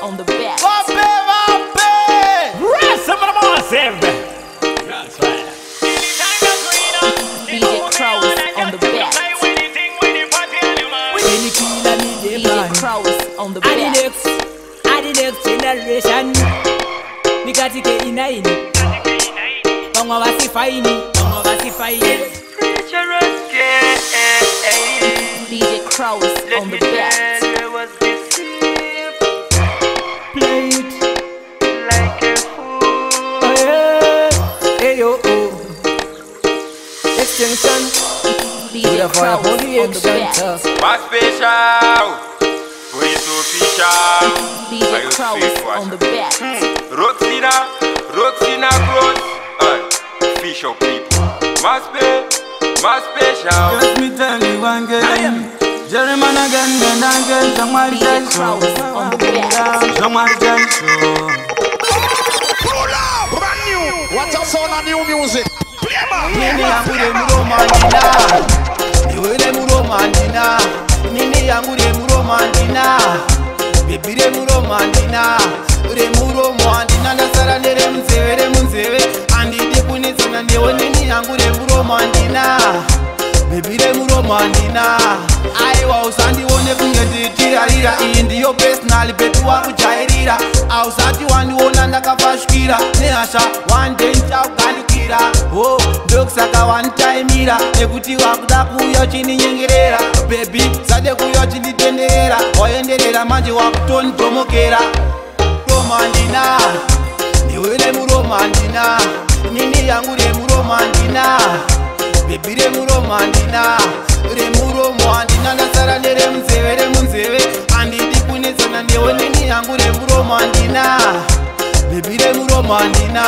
on the back. Vape, vape! Rasa para massive. DJ Crows on the back. DJ Crows on the back. The next generation. Nikatike inaini. Bongo wasifaini. Bongo wasifaini. DJ Crows on the back. Play it like a fool. Oh yeah. Hey yo oh. Extension. DJ Crows on the back. My special. Police official. DJ Crows on the back. Roxina Cross. Fish up people. My special. Let me tell you one game. Jerryman again and again. Somebody DJ Crows on the back. Somebody Brand new. What's up sound of new music? Play man. Nini yangu de muromandina. Niwe de muromandina. Nini yangu de muromandina. Baby de muromandina. De muromandina. Nasara de munzewe. Andi de kunisana newe nini yangu de muromandina. Baby de muromandina. Aiwa usandi wone kunyeditira rira. Iyi ndiyo personal betu wa kujairira. Ausati wandi wona ndakafashukira. Nehasha one day nchakuganikira. Oh, ndokusaka one time ira. Nekuti wakuda kuyo chininyengerera. Baby, sade kuyo chinitenderera. Wayenderera manje wakutontomokera. Romandina, niwe de muromandina. Nini yangu de muromandina. Baby de muromandina. De muromandina. Nasara de munzewe. Andi di kunisana newe nini yangu de muromandina. Baby de muromandina.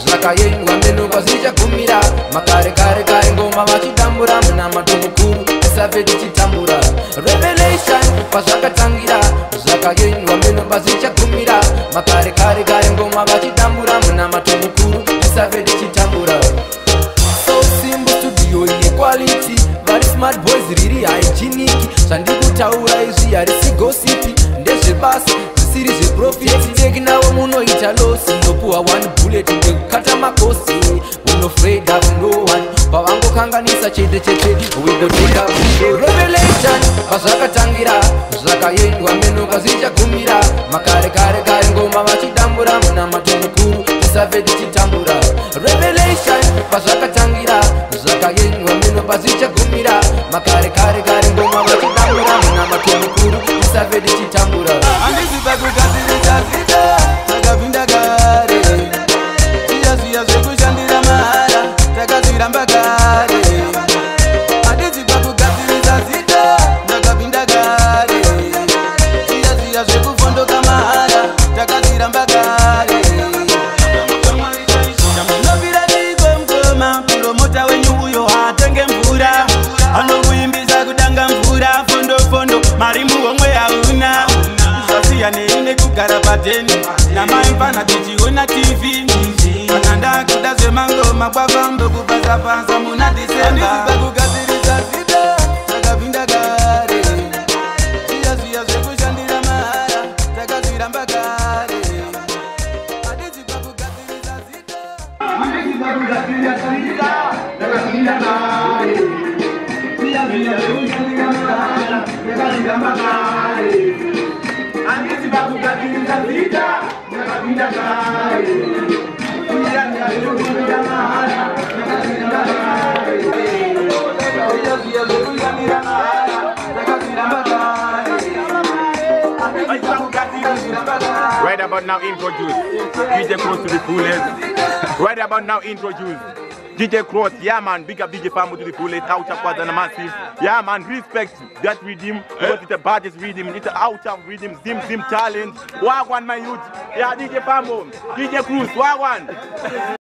zvakaendwa meno kwazichakumira makare kare kare ngoma vachitambura muna matomukuru tisave tichitambura revelation pazvakatangira zvakaendwa meno kwazichakumira makare kare kare ngoma vachitambura muna matomukuru tisave tichitambura so simple studio inequality vari smart boys riri hygienic zvandikutaura izvi harisi gosipi ndezvebasa zvisiri zveprofiti tekinawo munoita losi nopuwa 1 bullet ngekukata makosi unofraid of no one pavangokanganisa chete chete wegoteka revelation pazvakatangira zvakaendwa meno kwazichagumira makare kare kare ngoma vachidambura muna matomukuru tisave tichitambura revelation pazvakatangira zvakaendwa meno kwazichagumira makare kare kare ngoma vachidambura muna matomukuru tisave tichitambura andiziva kugadzirisa zita takapinda kare ziyaziya zvekushandira mahara takazviramba kare andiziva kugadzirisa zita takapinda kare ziyaziya zvekuvhondoka mahara takazviramba kare chamunovira nikomkoma promota wenyu uyo hatenge mvura anokuimbisa kudanga mvura fondofondo mari muhomwe hauna zvasiya neine kugara pateni namaimfana tichiona tv kana ndakuda zvemangoma kwavambokupasapasa muna disemba kugadzirisa zita takapinda kare ziyaziya zvekushandira mahara takazviramba kare hadizipa kugadzirisa zita hadizipa kugadzirisa zita takapinda kare ziyaziya zvekushandira mahara takazviramba kare andiziva kugadzirisa zita takapinda kare ziyaziya zvekushandira mahara takazviramba kare ziyaziya zvekushandira mahara takazviramba kare andiziva kugadzirisa zita. Right about now introduce DJ Cross to the fullest. Right about now introduce DJ Cross. Yeah man, big up DJ Famu to the fullest. Out of Quad and Massive. Yeah man, respect that rhythm. Because it's the baddest rhythm. It's the out of rhythm. Zim talent. Wagwan my youth. Yeah DJ Famu. DJ Cross. Wagwan.